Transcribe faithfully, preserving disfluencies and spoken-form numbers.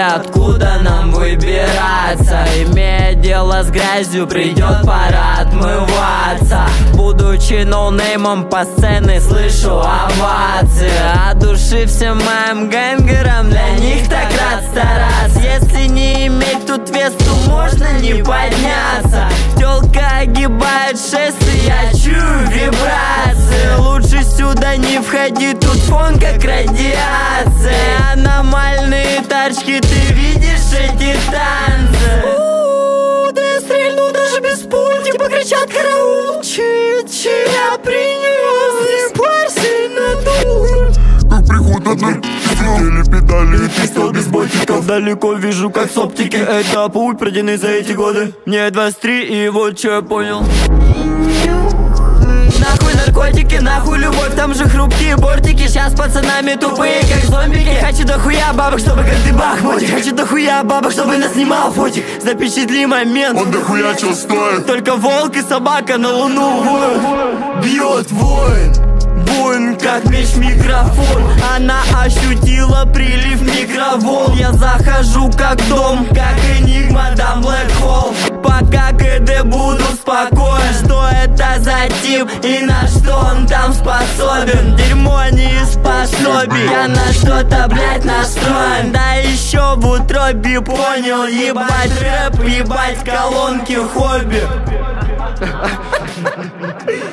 откуда нам выбираться. Имея дело с грязью, придет пора отмываться. Будучи ноунеймом по сцене, слышу овации. От души всем моим гэнгерам, для них так рад стараться. Если не иметь тут вес, то можно не подняться. Тёлка огибает шест, и я чую вибрации. Лучше сюда не входи, тут фон как радиация. Аномальные тачки, ты видишь эти танцы? У-у-у, да я стрельну даже без пуль, типа кричат караул. Чи-чи, я принес, не парься, надул. Как приход от наркотиков, педали и пистол без ботиков. Далеко вижу, как с оптики. Это путь, пройденный за эти годы. Мне двадцать три, и вот что я понял. Нахуй наркотики, нахуй любовь, там же хрупкие бортики. Сейчас пацанами тупые, как зомбики. Хочу дохуя бабок, чтобы как ты бахмутик. Хочу дохуя бабок, чтобы нас снимал фотик. Запечатли момент. Он дохуя чё стоит. Только волк и собака на луну воют. Бьет воин, воин как меч микрофон. Она ощутила прилив микроволн. Я захожу как дом, как энигма, дам блэк холл. Пока КД буду спокоен. Что это за тип и на что он там способен? Дерьмо не способен. Я на что-то, блять, настроен. Да еще в утробе понял. Ебать рэп, ебать колонки, хобби.